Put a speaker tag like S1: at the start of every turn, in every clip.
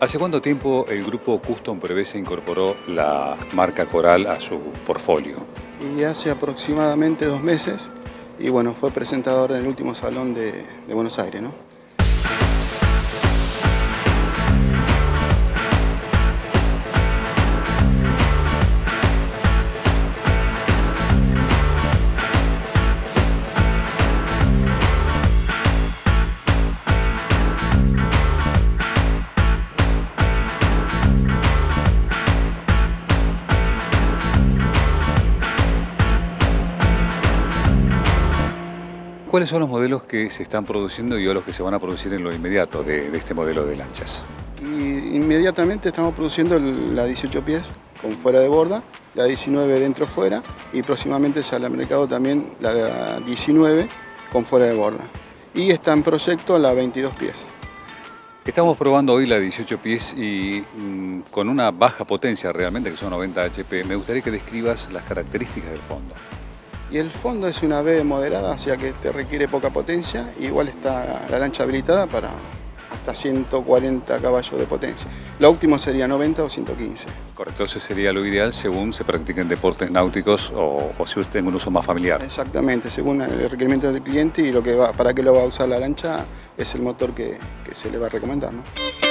S1: ¿Hace cuánto tiempo el grupo Custom Prevese incorporó la marca Coral a su portfolio?
S2: Y hace aproximadamente 2 meses, y bueno, fue presentador en el último salón de Buenos Aires, ¿no?
S1: ¿Cuáles son los modelos que se están produciendo y los que se van a producir en lo inmediato de este modelo de lanchas?
S2: Y inmediatamente estamos produciendo la 18 pies con fuera de borda, la 19 dentro-fuera y próximamente sale al mercado también la 19 con fuera de borda. Y está en proyecto la 22 pies.
S1: Estamos probando hoy la 18 pies y con una baja potencia realmente, que son 90 HP. Me gustaría que describas las características del fondo.
S2: Y el fondo es una B moderada, o sea que te requiere poca potencia. Igual está la lancha habilitada para hasta 140 caballos de potencia. Lo óptimo sería 90 o 115.
S1: Correcto, eso sería lo ideal según se practiquen deportes náuticos o si usted tenga un uso más familiar.
S2: Exactamente, según el requerimiento del cliente y para qué lo va a usar la lancha es el motor que se le va a recomendar, ¿no?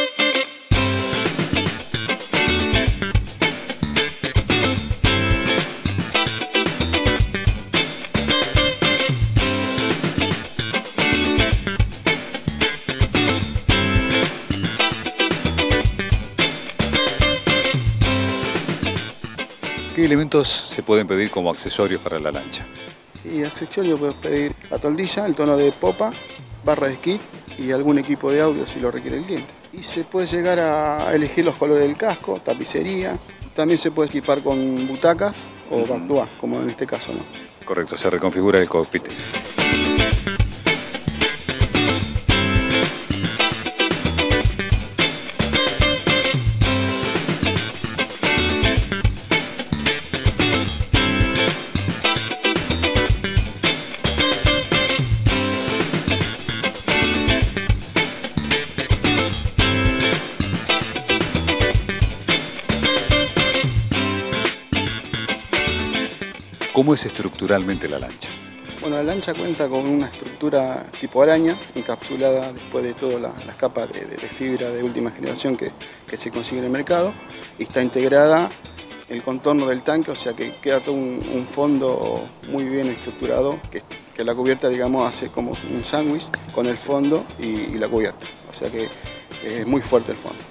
S1: ¿Qué elementos se pueden pedir como accesorios para la lancha?
S2: Y accesorios puedes pedir la toldilla, el tono de popa, barra de esquí y algún equipo de audio si lo requiere el cliente. Y se puede llegar a elegir los colores del casco, tapicería. También se puede equipar con butacas o backdoor, como en este caso, ¿no?
S1: Correcto, se reconfigura el cockpit. ¿Cómo es estructuralmente la lancha?
S2: Bueno, la lancha cuenta con una estructura tipo araña, encapsulada después de todas las capas de fibra de última generación que se consigue en el mercado, y está integrada el contorno del tanque, o sea que queda todo un fondo muy bien estructurado, que la cubierta, digamos, hace como un sándwich con el fondo y la cubierta, o sea que es muy fuerte el fondo.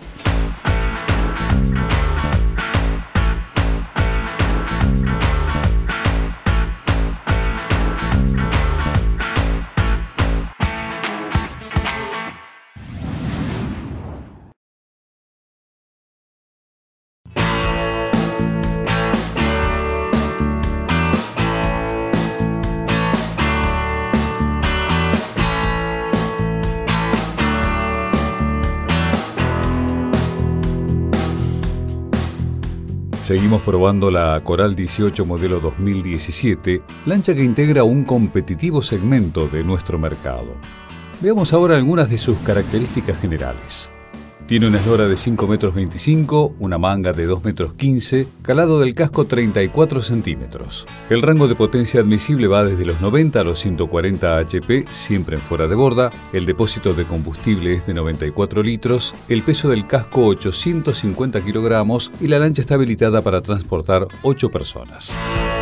S1: Seguimos probando la Coral 18 modelo 2017, lancha que integra un competitivo segmento de nuestro mercado. Veamos ahora algunas de sus características generales. Tiene una eslora de 5,25 m, una manga de 2,15 m, calado del casco 34 centímetros. El rango de potencia admisible va desde los 90 a los 140 HP, siempre en fuera de borda. El depósito de combustible es de 94 litros, el peso del casco 850 kilogramos y la lancha está habilitada para transportar 8 personas.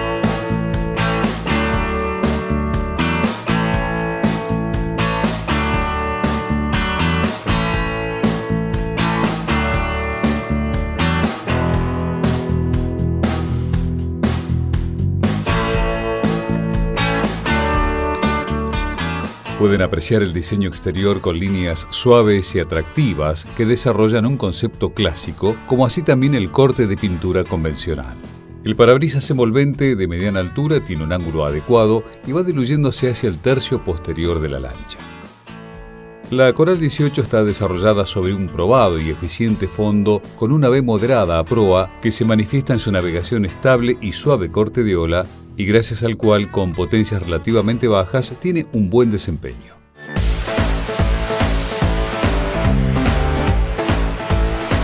S1: Pueden apreciar el diseño exterior con líneas suaves y atractivas que desarrollan un concepto clásico, como así también el corte de pintura convencional. El parabrisas envolvente de mediana altura tiene un ángulo adecuado y va diluyéndose hacia el tercio posterior de la lancha. La Coral 18 está desarrollada sobre un probado y eficiente fondo con una B moderada a proa que se manifiesta en su navegación estable y suave corte de ola, y gracias al cual, con potencias relativamente bajas, tiene un buen desempeño.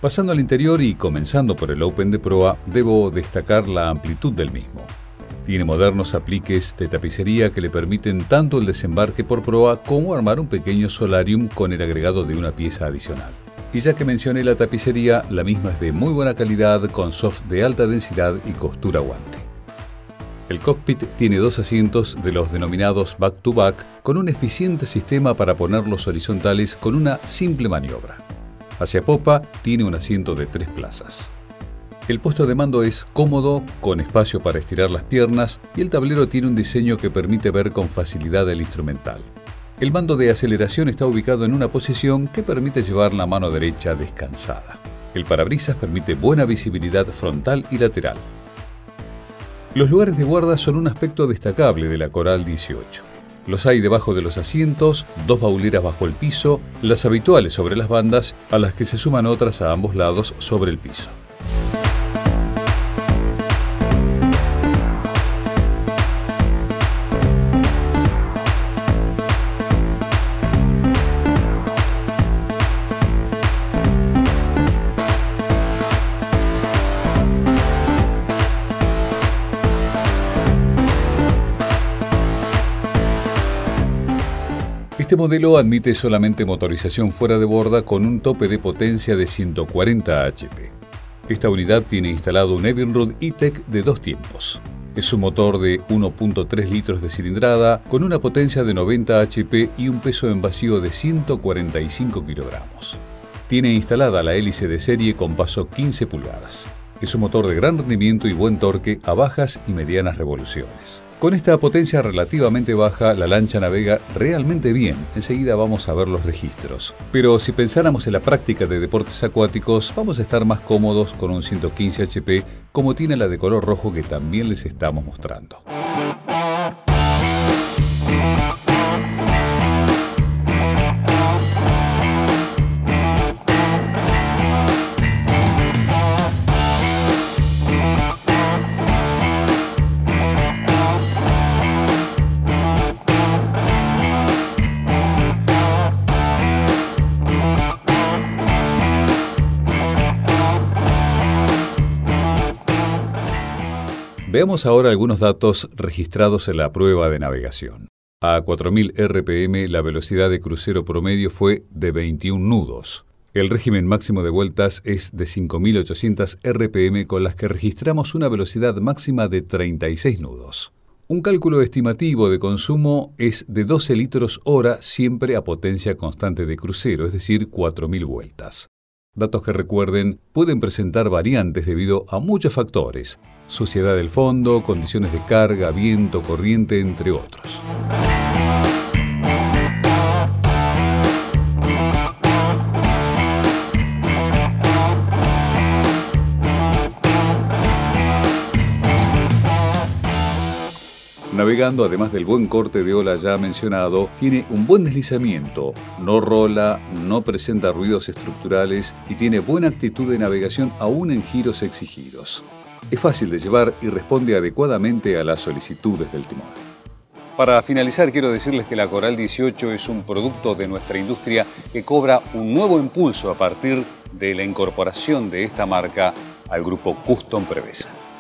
S1: Pasando al interior y comenzando por el Open de proa, debo destacar la amplitud del mismo. Tiene modernos apliques de tapicería que le permiten tanto el desembarque por proa como armar un pequeño solarium con el agregado de una pieza adicional. Y ya que mencioné la tapicería, la misma es de muy buena calidad, con soft de alta densidad y costura guante. El cockpit tiene 2 asientos de los denominados back-to-back, con un eficiente sistema para ponerlos horizontales con una simple maniobra. Hacia popa tiene un asiento de 3 plazas. El puesto de mando es cómodo, con espacio para estirar las piernas, y el tablero tiene un diseño que permite ver con facilidad el instrumental. El mando de aceleración está ubicado en una posición que permite llevar la mano derecha descansada. El parabrisas permite buena visibilidad frontal y lateral. Los lugares de guarda son un aspecto destacable de la Coral 18. Los hay debajo de los asientos, 2 bauleras bajo el piso, las habituales sobre las bandas, a las que se suman otras a ambos lados sobre el piso. Este modelo admite solamente motorización fuera de borda con un tope de potencia de 140 HP. Esta unidad tiene instalado un Evinrude E-Tech de 2 tiempos. Es un motor de 1.3 litros de cilindrada con una potencia de 90 HP y un peso en vacío de 145 kilogramos. Tiene instalada la hélice de serie con paso 15 pulgadas. Es un motor de gran rendimiento y buen torque a bajas y medianas revoluciones. Con esta potencia relativamente baja, la lancha navega realmente bien. Enseguida vamos a ver los registros. Pero si pensáramos en la práctica de deportes acuáticos, vamos a estar más cómodos con un 115 HP, como tiene la de color rojo que también les estamos mostrando. Veamos ahora algunos datos registrados en la prueba de navegación. A 4000 RPM la velocidad de crucero promedio fue de 21 nudos. El régimen máximo de vueltas es de 5800 RPM con las que registramos una velocidad máxima de 36 nudos. Un cálculo estimativo de consumo es de 12 litros hora siempre a potencia constante de crucero, es decir, 4000 vueltas. Datos que recuerden pueden presentar variantes debido a muchos factores: suciedad del fondo, condiciones de carga, viento, corriente, entre otros. Navegando, además del buen corte de ola ya mencionado, tiene un buen deslizamiento, no rola, no presenta ruidos estructurales y tiene buena actitud de navegación aún en giros exigidos. Es fácil de llevar y responde adecuadamente a las solicitudes del timón. Para finalizar, quiero decirles que la Coral 18 es un producto de nuestra industria que cobra un nuevo impulso a partir de la incorporación de esta marca al grupo Custom Prevesa.